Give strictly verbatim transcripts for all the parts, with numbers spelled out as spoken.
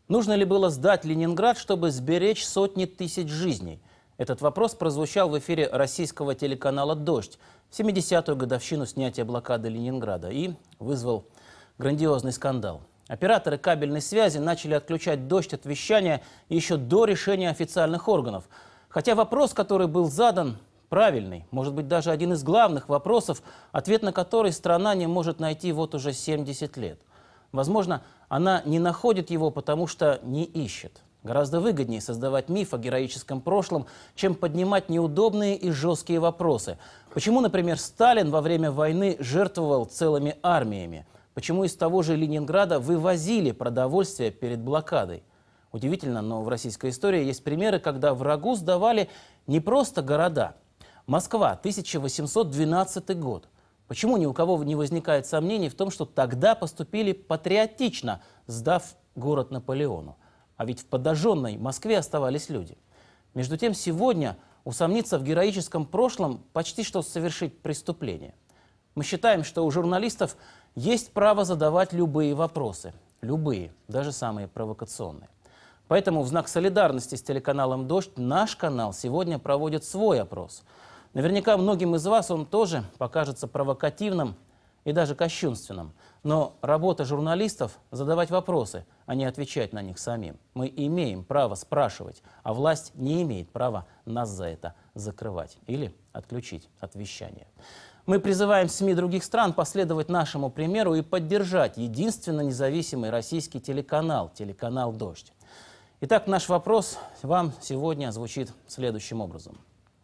Нужно ли было сдать Ленинград, чтобы сберечь сотни тысяч жизней? Этот вопрос прозвучал в эфире российского телеканала «Дождь» в семидесятую годовщину снятия блокады Ленинграда и вызвал грандиозный скандал. Операторы кабельной связи начали отключать «Дождь» от вещания еще до решения официальных органов. Хотя вопрос, который был задан, правильный, может быть, даже один из главных вопросов, ответ на который страна не может найти вот уже семьдесят лет. Возможно, она не находит его, потому что не ищет. Гораздо выгоднее создавать миф о героическом прошлом, чем поднимать неудобные и жесткие вопросы. Почему, например, Сталин во время войны жертвовал целыми армиями? Почему из того же Ленинграда вывозили продовольствие перед блокадой? Удивительно, но в российской истории есть примеры, когда врагу сдавали не просто города. Москва, тысяча восемьсот двенадцатый год. Почему ни у кого не возникает сомнений в том, что тогда поступили патриотично, сдав город Наполеону? А ведь в подожженной Москве оставались люди. Между тем, сегодня усомниться в героическом прошлом почти что совершить преступление. Мы считаем, что у журналистов есть право задавать любые вопросы. Любые, даже самые провокационные. Поэтому в знак солидарности с телеканалом «Дождь» наш канал сегодня проводит свой опрос. Наверняка многим из вас он тоже покажется провокативным и даже кощунственным. Но работа журналистов – задавать вопросы, а не отвечать на них самим. Мы имеем право спрашивать, а власть не имеет права нас за это закрывать или отключить от вещания. Мы призываем СМИ других стран последовать нашему примеру и поддержать единственно независимый российский телеканал, телеканал «Дождь». Итак, наш вопрос вам сегодня звучит следующим образом.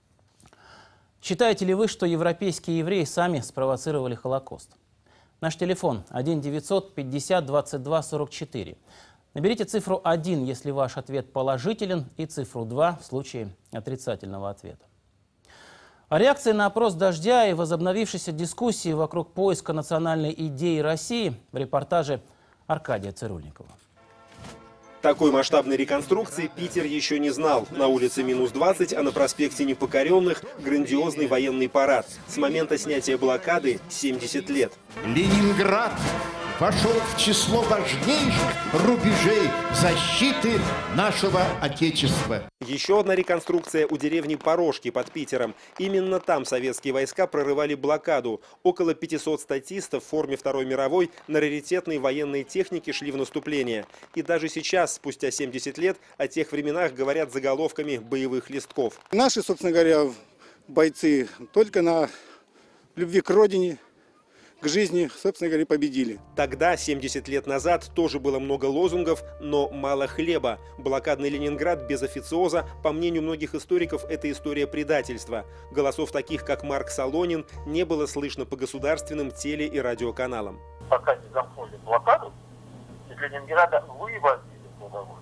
Считаете ли вы, что европейские евреи сами спровоцировали Холокост? Наш телефон один девятьсот пятьдесят двадцать два сорок четыре. Наберите цифру один, если ваш ответ положителен, и цифру два в случае отрицательного ответа. О реакции на опрос «Дождя» и возобновившейся дискуссии вокруг поиска национальной идеи России в репортаже Аркадия Цирульникова. Такой масштабной реконструкции Питер еще не знал. На улице минус двадцать, а на проспекте Непокоренных грандиозный военный парад. С момента снятия блокады семьдесят лет. Ленинград вошел в число важнейших рубежей защиты нашего Отечества. Еще одна реконструкция у деревни Порошки под Питером. Именно там советские войска прорывали блокаду. Около пятисот статистов в форме Второй мировой на раритетной военной технике шли в наступление. И даже сейчас, спустя семьдесят лет, о тех временах говорят заголовками боевых листков. Наши, собственно говоря, бойцы только на любви к родине, к жизни, собственно говоря, победили. Тогда, семьдесят лет назад, тоже было много лозунгов, но мало хлеба. Блокадный Ленинград без официоза, по мнению многих историков, это история предательства. Голосов таких, как Марк Солонин, не было слышно по государственным теле- и радиоканалам. Пока не замкнули блокаду, из Ленинграда вывозили продовольствие.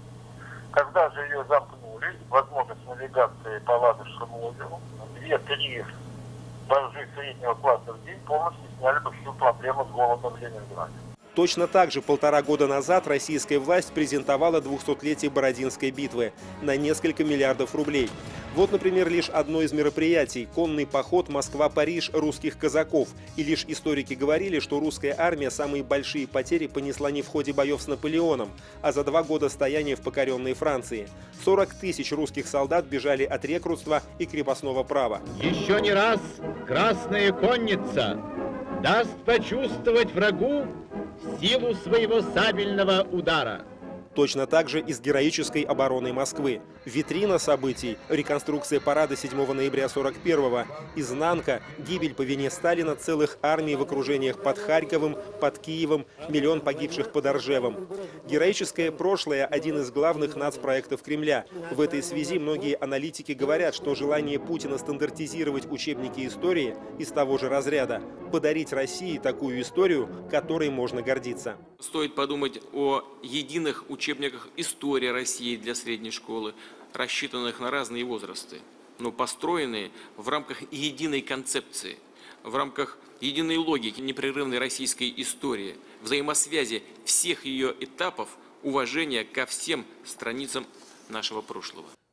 Когда же ее замкнули, возможность навигации по Ладожскому озеру, две-три боржи среднего класса в день полностью сняли бы всю проблему с голодом в Ленинграде. Точно так же полтора года назад российская власть презентовала двухсотлетие Бородинской битвы на несколько миллиардов рублей. Вот, например, лишь одно из мероприятий – конный поход Москва-Париж русских казаков. И лишь историки говорили, что русская армия самые большие потери понесла не в ходе боев с Наполеоном, а за два года стояния в покоренной Франции. сорок тысяч русских солдат бежали от рекрутства и крепостного права. Еще не раз Красная Конница даст почувствовать врагу силу своего сабельного удара. Точно так же и с героической обороной Москвы. Витрина событий – реконструкция парада седьмого ноября сорок первого. Изнанка – гибель по вине Сталина целых армий в окружениях под Харьковом, под Киевом, миллион погибших под Оржевом. Героическое прошлое – один из главных нацпроектов Кремля. В этой связи многие аналитики говорят, что желание Путина стандартизировать учебники истории из того же разряда – подарить России такую историю, которой можно гордиться. Стоит подумать о единых учебниках учебниках «История России» для средней школы, рассчитанных на разные возрасты, но построенные в рамках единой концепции, в рамках единой логики непрерывной российской истории, взаимосвязи всех ее этапов, уважения ко всем страницам нашего прошлого.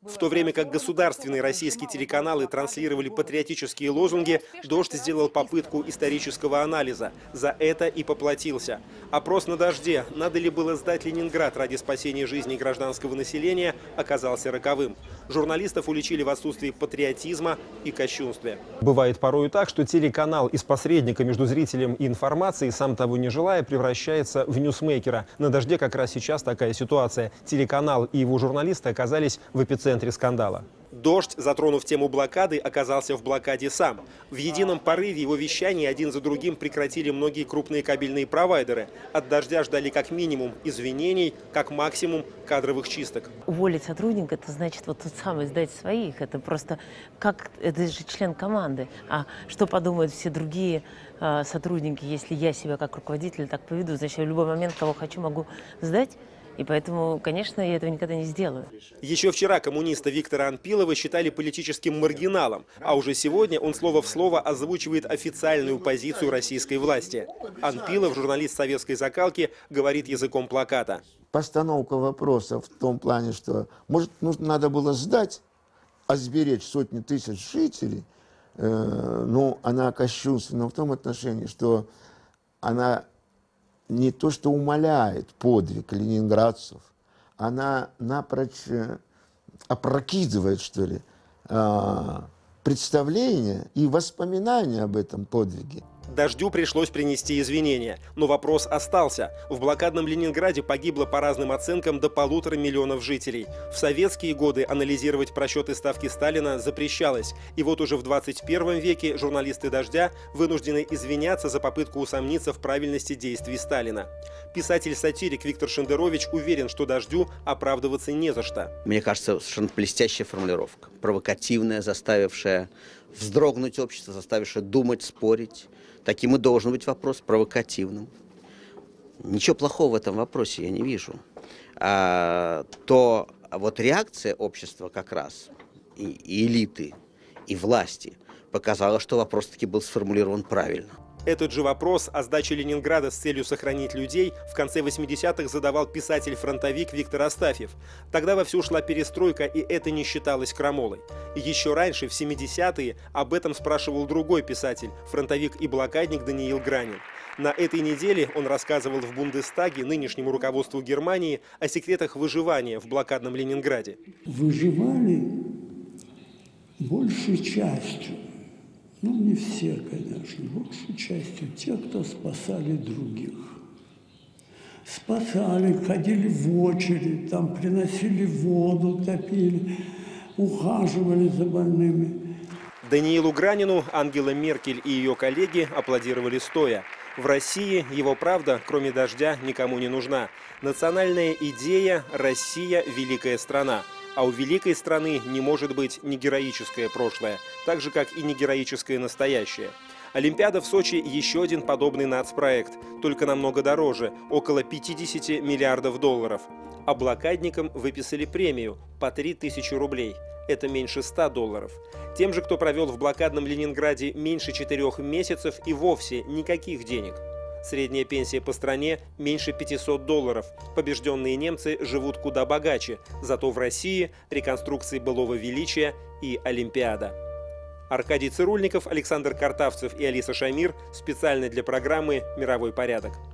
В то время как государственные российские телеканалы транслировали патриотические лозунги, «Дождь» сделал попытку исторического анализа. За это и поплатился. Опрос на «Дожде», надо ли было сдать Ленинград ради спасения жизни гражданского населения, оказался роковым. Журналистов уличили в отсутствии патриотизма и кощунстве. Бывает порой так, что телеканал из посредника между зрителем и информацией, сам того не желая, превращается в ньюсмейкера. На «Дожде» как раз сейчас такая ситуация. Телеканал и его журналисты оказались в эпицентре скандала. «Дождь», затронув тему блокады, оказался в блокаде сам. В едином порыве его вещания один за другим прекратили многие крупные кабельные провайдеры. От «Дождя» ждали как минимум извинений, как максимум кадровых чисток. Уволить сотрудника – это значит вот тут самое сдать своих. Это просто как, это же член команды. А что подумают все другие э, сотрудники, если я себя как руководитель так поведу? Значит, я в любой момент кого хочу могу сдать. И поэтому, конечно, я этого никогда не сделаю. Еще вчера коммуниста Виктора Анпилова считали политическим маргиналом, а уже сегодня он слово в слово озвучивает официальную позицию российской власти. Анпилов, журналист советской закалки, говорит языком плаката. Постановка вопроса в том плане, что, может, нужно, надо было сдать, а сберечь сотни тысяч жителей, э, ну, она кощунственна в том отношении, что она не то что умаляет подвиг ленинградцев, она напрочь опрокидывает, что ли, представление и воспоминания об этом подвиге. «Дождю» пришлось принести извинения, но вопрос остался. В блокадном Ленинграде погибло по разным оценкам до полутора миллионов жителей. В советские годы анализировать просчеты ставки Сталина запрещалось. И вот уже в двадцать первом веке журналисты «Дождя» вынуждены извиняться за попытку усомниться в правильности действий Сталина. Писатель-сатирик Виктор Шендерович уверен, что «Дождю» оправдываться не за что. Мне кажется, совершенно блестящая формулировка. Провокативная, заставившая вздрогнуть общество, заставившая думать, спорить. Таким и должен быть вопрос, провокативным. Ничего плохого в этом вопросе я не вижу. А, то вот реакция общества как раз, и, и элиты, и власти, показала, что вопрос таки был сформулирован правильно. Этот же вопрос о сдаче Ленинграда с целью сохранить людей в конце восьмидесятых задавал писатель-фронтовик Виктор Астафьев. Тогда вовсю шла перестройка, и это не считалось крамолой. Еще раньше, в семидесятые, об этом спрашивал другой писатель, фронтовик и блокадник Даниил Гранин. На этой неделе он рассказывал в Бундестаге нынешнему руководству Германии о секретах выживания в блокадном Ленинграде. Выживали большей частью. Ну, не все, конечно, большей частью те, кто спасали других. Спасали, ходили в очередь, там приносили воду, топили, ухаживали за больными. Даниилу Гранину Ангела Меркель и ее коллеги аплодировали стоя. В России его правда, кроме «Дождя», никому не нужна. Национальная идея «Россия – великая страна». А у великой страны не может быть ни героическое прошлое, так же, как и не героическое настоящее. Олимпиада в Сочи – еще один подобный нацпроект, только намного дороже – около пятидесяти миллиардов долларов. А блокадникам выписали премию – по три тысячи рублей. Это меньше ста долларов. Тем же, кто провел в блокадном Ленинграде меньше четырех месяцев, и вовсе никаких денег. Средняя пенсия по стране меньше пятисот долларов. Побежденные немцы живут куда богаче. Зато в России реконструкции былого величия и Олимпиада. Аркадий Цирульников, Александр Картавцев и Алиса Шамир специально для программы «Мировой порядок».